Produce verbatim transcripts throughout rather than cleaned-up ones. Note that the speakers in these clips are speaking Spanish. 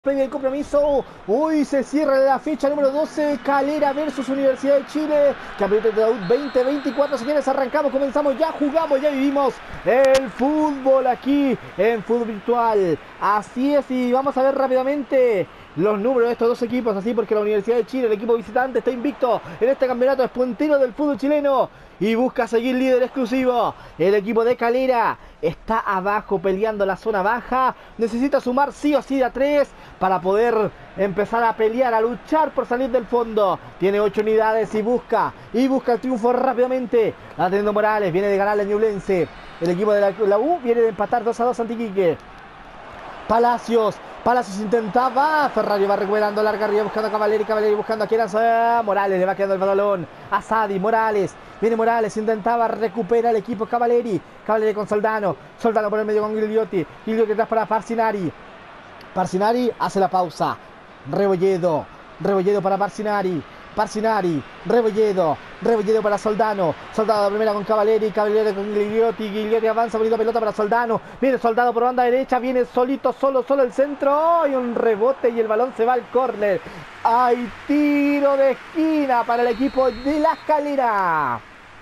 Previo el compromiso, hoy se cierra la fecha número doce, Calera versus Universidad de Chile, Campeonato de Daud veinte veinticuatro, señores, arrancamos, comenzamos, ya jugamos, ya vivimos el fútbol aquí en Fútbol Virtual, así es, y vamos a ver rápidamente los números de estos dos equipos, así porque la Universidad de Chile, el equipo visitante, está invicto en este campeonato, es puntero del fútbol chileno y busca seguir líder exclusivo. El equipo de Calera está abajo peleando la zona baja, necesita sumar sí o sí de a tres para poder empezar a pelear, a luchar por salir del fondo. Tiene ocho unidades y busca, y busca el triunfo rápidamente. Atendiendo Morales, viene de ganar la Ñublense. El equipo de la, la U viene de empatar dos a dos ante Iquique. Palacios, Palacios intentaba, Ferrari va recuperando larga arriba buscando a Cavaleri, Cavaleri buscando a Quieras, ah, Morales le va quedando el balón a Sadi, Morales, viene Morales, intentaba recuperar el equipo Cavaleri, Cavaleri con Soldano, Soldano por el medio con Gigliotti, Gigliotti atrás para Parcinari, Parcinari hace la pausa, Rebolledo, Rebolledo para Parcinari, Parcinari, Rebolledo, Rebolledo para Soldano, Soldado de primera con Cavaleri, Cavaleri con Gigliotti, Gigliotti avanza, bonita pelota para Soldano, viene Soldado por banda derecha, viene solito, solo, solo el centro, y un rebote y el balón se va al córner. Hay tiro de esquina para el equipo de la Calera.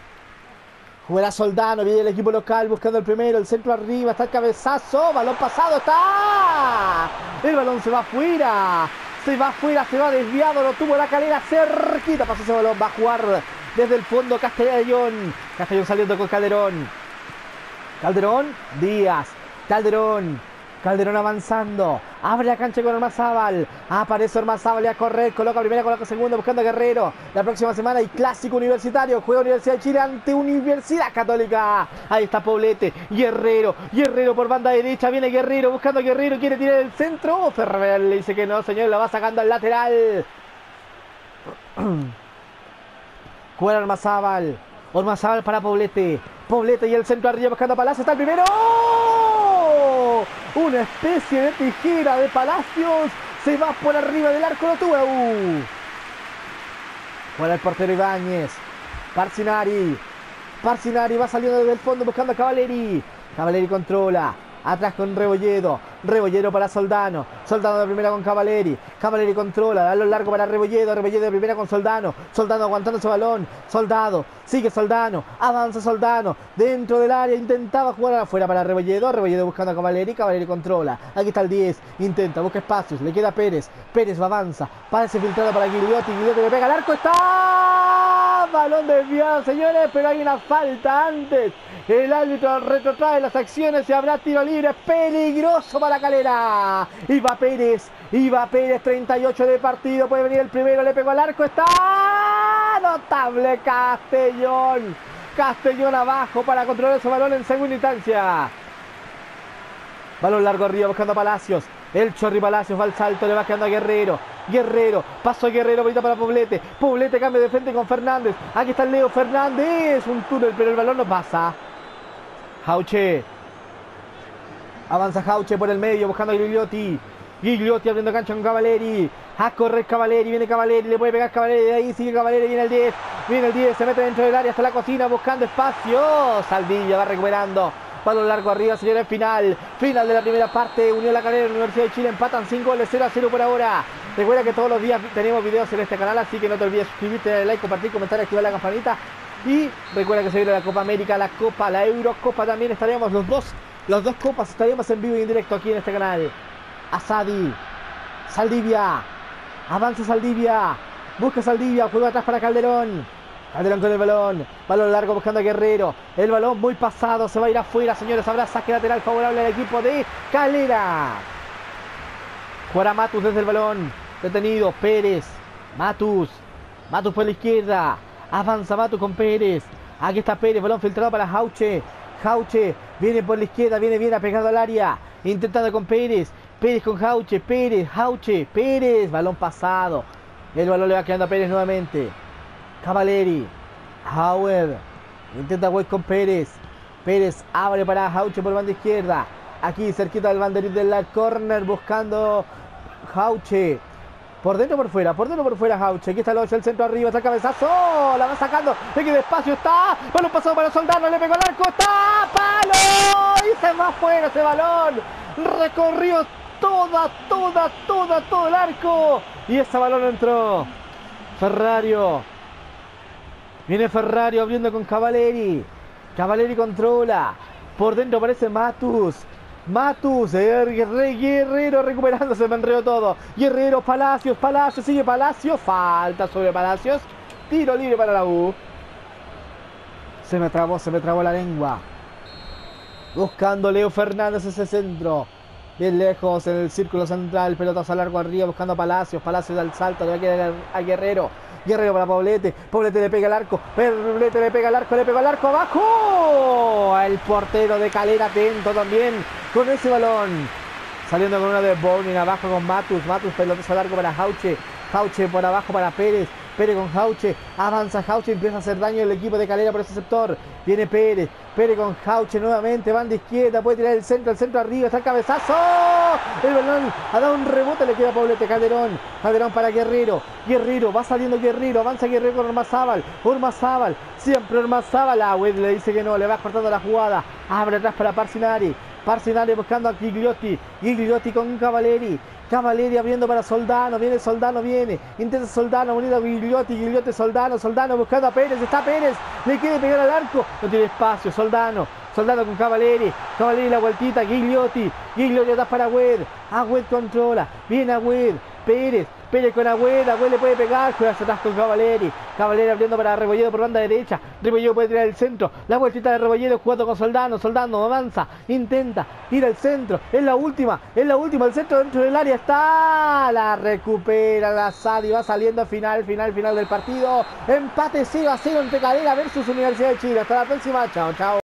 Juega Soldano, viene el equipo local buscando el primero, el centro arriba, está el cabezazo, balón pasado, está, el balón se va afuera. Se va afuera, se va desviado, lo tuvo la Calera cerquita, pasó ese balón, va a jugar desde el fondo Castellón. Castellón saliendo con Calderón. Calderón, Díaz, Calderón, Calderón avanzando, abre la cancha con Ormazábal, aparece Ormazábal a correr, coloca primera, coloca segunda, buscando a Guerrero. La próxima semana hay clásico universitario, juega Universidad de Chile ante Universidad Católica. Ahí está Poblete, Guerrero, Guerrero por banda derecha, viene Guerrero, buscando a Guerrero, quiere tirar el centro, Ferrer le dice que no, señor, la va sacando al lateral. Juega Ormazábal, Ormazábal para Poblete, Poblete y el centro arriba buscando a Palacios, está el primero. ¡Oh! Una especie de tijera de Palacios, se va por arriba del arco, lo tuvo. Uh. Juega el portero Ibáñez, Parcinari, Parcinari va saliendo desde el fondo buscando a Cavaleri, Cavaleri controla, atrás con Rebolledo, Rebolledo para Soldano, Soldano de primera con Cavaleri, Cavaleri controla, da lo largo para Rebolledo, Rebolledo de primera con Soldano, Soldano aguantando ese balón, Soldado, sigue Soldano, avanza Soldano, dentro del área, intentaba jugar afuera para Rebolledo, Rebolledo buscando a Cavaleri, Cavaleri controla, aquí está el diez, intenta, busca espacios, le queda Pérez, Pérez avanza, parece filtrado para Gigliotti, Gigliotti le pega al arco, está, balón desviado, señores, pero hay una falta antes. El árbitro retrotrae las acciones y habrá tiro libre peligroso para Calera. Iba Pérez, Iba Pérez, treinta y ocho de partido, puede venir el primero, le pegó al arco, está notable Castellón. Castellón abajo para controlar ese balón en segunda instancia. Balón largo arriba buscando a Palacios. El Chorri Palacios va al salto, le va quedando a Guerrero. Guerrero, paso a Guerrero, bonita para Poblete. Poblete cambia de frente con Fernández. Aquí está el Leo Fernández. Un túnel, pero el balón no pasa. Jauche. Avanza Jauche por el medio, buscando a Gigliotti. Gigliotti abriendo cancha con Cavaleri. A correr Cavaleri, viene Cavaleri, le puede pegar Cavaleri. De ahí sigue Cavaleri, viene el diez. Viene el diez, se mete dentro del área hasta la cocina buscando espacio. Saldivia va recuperando. Balón largo arriba, señores, final. Final de la primera parte. Unión La Calera, Universidad de Chile empatan cinco goles, cero a cero por ahora. Recuerda que todos los días tenemos videos en este canal, así que no te olvides suscribirte, darle like, compartir, comentar, activar la campanita. Y recuerda que se viene la Copa América, la Copa, la Eurocopa también. Estaremos los dos, los dos copas, estaremos en vivo y en directo aquí en este canal. Asadi, Saldivia, avanza Saldivia, busca Saldivia, juega atrás para Calderón. Calderón con el balón, balón largo buscando a Guerrero, el balón muy pasado, se va a ir afuera, señores, habrá saque lateral favorable al equipo de Calera. Jugará Matus desde el balón, detenido, Pérez, Matus, Matus por la izquierda, avanza Matus con Pérez, aquí está Pérez, balón filtrado para Jauche, Jauche, viene por la izquierda, viene bien apegado al área, intentando con Pérez, Pérez con Jauche, Pérez, Jauche, Pérez, balón pasado, el balón le va quedando a Pérez nuevamente. Cavaleri, Hauer, intenta jugar con Pérez, Pérez abre para Jauche por banda izquierda, aquí cerquita del banderín del córner buscando Jauche, por dentro por fuera, por dentro por fuera Jauche, aquí está el ocho, el centro arriba, está el cabezazo, la va sacando, aquí despacio está, balón pasado para Soldano, le pegó al arco, está, palo, y se va afuera ese balón, recorrió toda, toda, toda, todo el arco. Y ese balón entró. Ferrario. Viene Ferrario abriendo con Cavalieri. Cavalieri controla. Por dentro aparece Matus. Matus, Guerrero recuperándose, me enredó todo. Guerrero, Palacios, Palacios, sigue Palacios. Falta sobre Palacios. Tiro libre para la U. Se me trabó, se me trabó la lengua. Buscando Leo Fernández ese centro. Bien lejos en el círculo central. Pelotazo largo arriba buscando a Palacios. Palacios al salto. Le va a quedar a Guerrero. Guerrero para Poblete. Poblete le pega al arco. Poblete le pega al arco. Le pega al arco. ¡Abajo! El portero de Calera atento también con ese balón. Saliendo con una de Bowling abajo con Matus. Matus pelotazo largo para Jauche. Jauche por abajo para Pérez. Pérez con Jauche, avanza Jauche, empieza a hacer daño el equipo de Calera por ese sector. Viene Pérez, Pérez con Jauche nuevamente, van de izquierda, puede tirar el centro, el centro arriba, está el cabezazo. El balón ha dado un rebote, le queda a Poblete. Calderón, Calderón para Guerrero, Guerrero, va saliendo Guerrero, avanza Guerrero con Ormazábal, Ormazábal, siempre Ormazábal. Ah, güey, le dice que no, le va cortando la jugada, abre atrás para Parcinari. Parcinari buscando a Gigliotti, Gigliotti con Cavalieri. Cavalieri abriendo para Soldano, viene Soldano, viene, intenta Soldano, unido a Gigliotti, Gigliotti, Soldano, Soldano buscando a Pérez, está Pérez, le quiere pegar al arco, no tiene espacio, Soldano, Soldano con Cavalieri, Cavalieri la vueltita, Gigliotti, Gigliotti atrás para Agüed, Agüed controla, viene Agüed, Pérez, Pérez con Agüed, Agüed le puede pegar, juega hacia atrás con Cavalieri, Cavalieri abriendo para Rebolledo por banda derecha, Rebolledo puede tirar el centro, la vueltita de Rebolledo jugando con Soldano, Soldano avanza, intenta, tira el centro, es la última, es la última, el centro dentro del área está, la recupera la Sadi, va saliendo final, final, final del partido, empate cero a cero entre Calera versus Universidad de Chile, hasta la próxima, chao, chao.